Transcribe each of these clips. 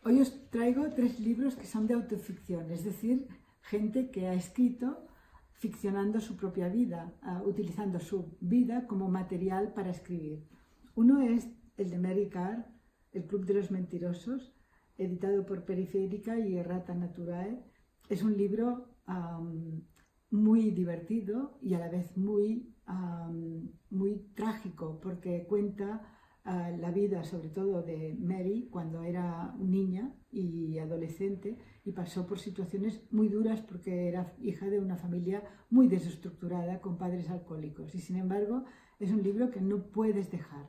Hoy os traigo 3 libros que son de autoficción, es decir, gente que ha escrito ficcionando su propia vida, utilizando su vida como material para escribir. Uno es el de Mary Karr, El Club de los Mentirosos, editado por Periférica y Errata Naturae. Es un libro muy divertido y a la vez muy trágico, porque cuenta la vida sobre todo de Mary cuando era niña y adolescente y pasó por situaciones muy duras porque era hija de una familia muy desestructurada con padres alcohólicos, y sin embargo es un libro que no puedes dejar.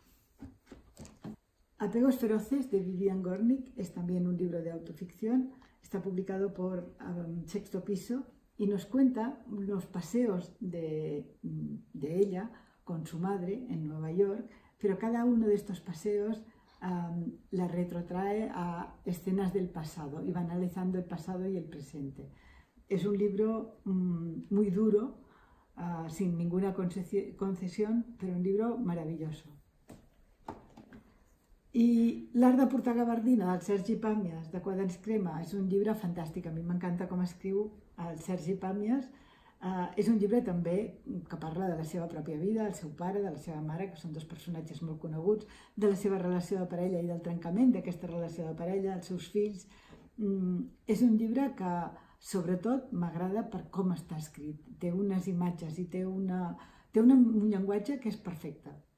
Apegos feroces, de Vivian Gornick, es también un libro de autoficción. Está publicado por Sexto Piso y nos cuenta los paseos de ella con su madre en Nueva York, pero cada uno de estos paseos la retrotrae a escenas del pasado y va analizando el pasado y el presente. Es un libro muy duro, sin ninguna concesión, pero un libro maravilloso. I L'art de portar gabardina, del Sergi Pàmies, de Quaderns Crema, és un llibre fantàstic. A mi m'encanta com escriu el Sergi Pàmies. És un llibre també que parla de la seva pròpia vida, del seu pare, de la seva mare, que són dos personatges molt coneguts, de la seva relació de parella i del trencament d'aquesta relació de parella, els seus fills. És un llibre que, sobretot, m'agrada per com està escrit. Té unes imatges i té un llenguatge que és perfecte.